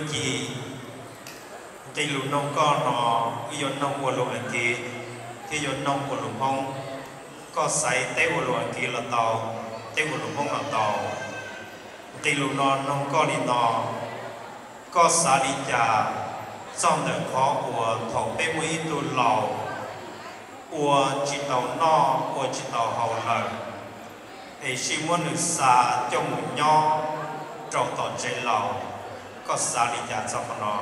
chi tây lục nông có nó yêu nông của lục anh kia khi yêu nông của lục Hmong có sai tây của lục anh kia là tàu tây của lục Hmong là tàu tây lục nông có đi nó có xa đi chả trong đời khó của thổ bê mũi tu lầu của chỉ tàu no của chỉ tàu hậu lợi thì chỉ muốn được xa cho một nho trong tàu chế lầu có xa đi chả trong nó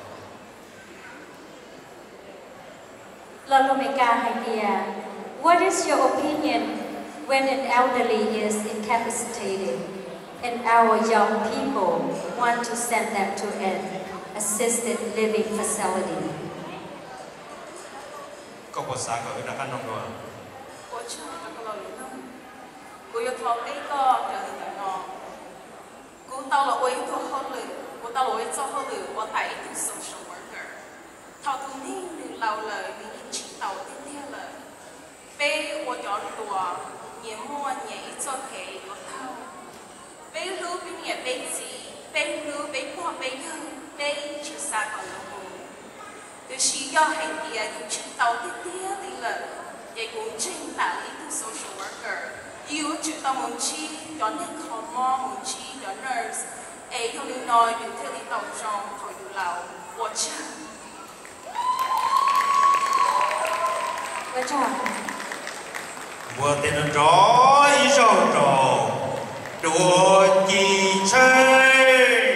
What is your opinion when an elderly is incapacitated and our young people want to send them to an assisted living facility? Có một sáng ở Đà Nẵng không? Có chứ, có lâu lắm. Cô yêu thọ ấy có trở thành nó. Cô tao là ôi thọ hơn lử, cô tao là ôi cho hơn lử, cô tại itu social worker. Thọ tu ni lử lâu lời đi chỉ tàu tiếp theo lời. Bé cô chọn đùa, nhẹ mua nhẹ cho cái cô thao. Bé lưu bé nhẹ bé gì, bé lưu bé mua bé hơn, bé chịu xa còn lâu. Từ khi do hành địa những chuyến tàu tiếp theo thì là để cũng trình tạo ý thức social worker yêu chữ tàu muốn chi cho nên khó mò muốn chi cho nurse ấy không nên nói những theo lý tàu trong khỏi đủ lão của cha vừa tên nó trói rồi DuabCi Tsheej.